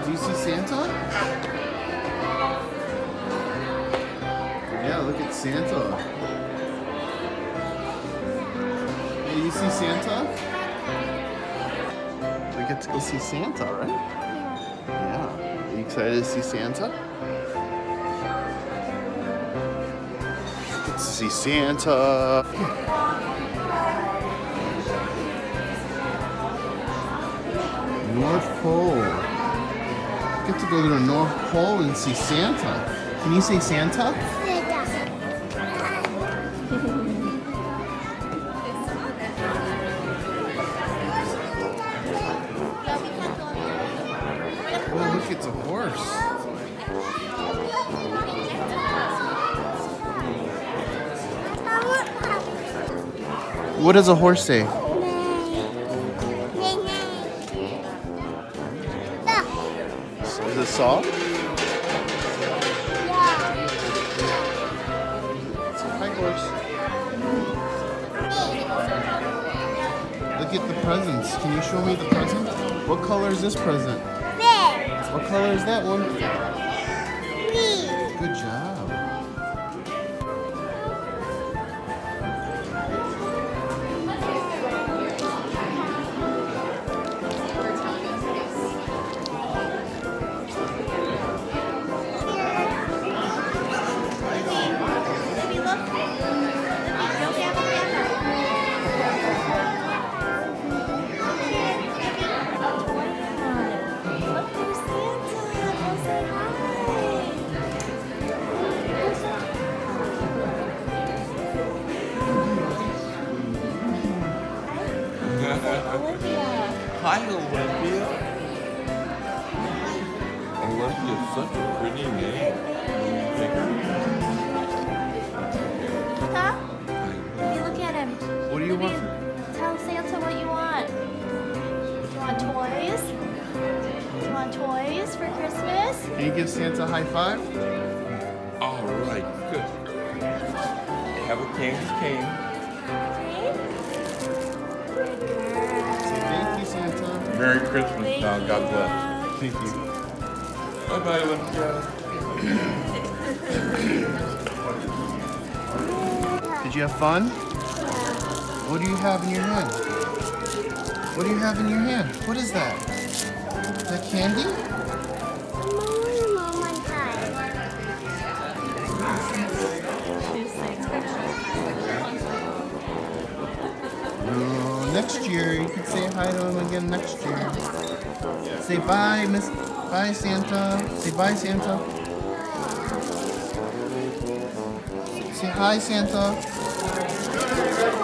Do you see Santa? Yeah, look at Santa. Hey, you see Santa? We get to go see Santa, right? Yeah. Are you excited to see Santa? Get to see Santa. North Pole. Get to go to the North Pole and see Santa. Can you say Santa? Oh, look, it's a horse. What does a horse say? Is it soft? It's a high horse. Look at the presents. Can you show me the present? What color is this present? Red. What color is that one? Green. Good job. Hi, Olympia. Olympia is such a pretty name. Huh? Hey, look at him. What do you want? Tell Santa what you want. Do you want toys? Do you want toys for Christmas? Can you give Santa a high five? All right, good. Have a candy cane. Thank you, Santa. Merry Christmas now. God bless. Thank you. Bye-bye, Olympia. Did you have fun? What do you have in your hand? What do you have in your hand? What is that? Is that candy? Next year, you can say hi to him again next year. Say bye, bye, Santa. Say bye, Santa. Say hi, Santa.